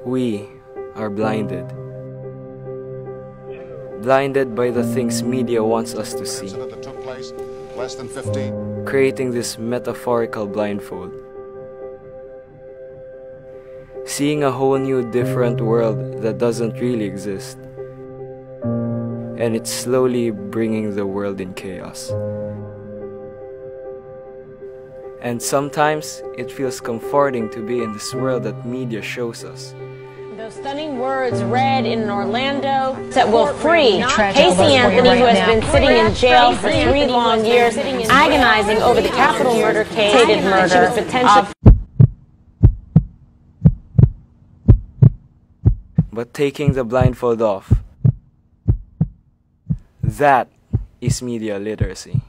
We are blinded. Blinded by the things media wants us to see, creating this metaphorical blindfold. Seeing a whole new different world that doesn't really exist. And it's slowly bringing the world in chaos. And sometimes it feels comforting to be in this world that media shows us. Those stunning words read in Orlando that will free Casey Anthony, who has been sitting in jail for 3 long years, agonizing over the Capitol murder case, But taking the blindfold off, that is media literacy.